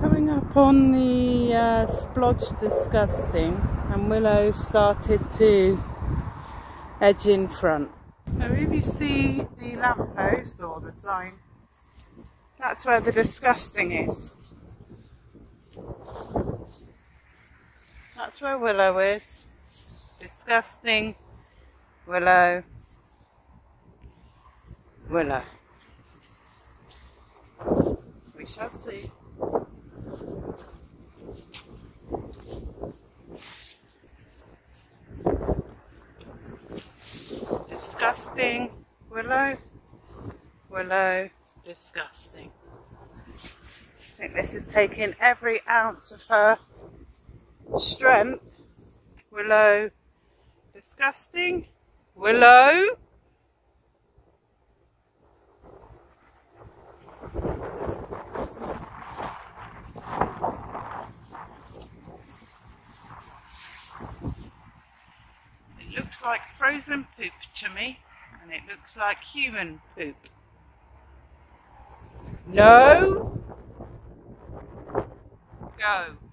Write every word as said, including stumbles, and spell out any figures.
Coming up on the uh, splodge disgusting, and Willow started to edge in front. Now if you see the lamppost or the sign, that's where the disgusting is. That's where Willow is. Disgusting, Willow, Willow. We shall see. Disgusting, Willow, Willow, disgusting. I think this is taking every ounce of her strength. Willow, disgusting, Willow. It looks like frozen poop to me, and it looks like human poop. No! Go.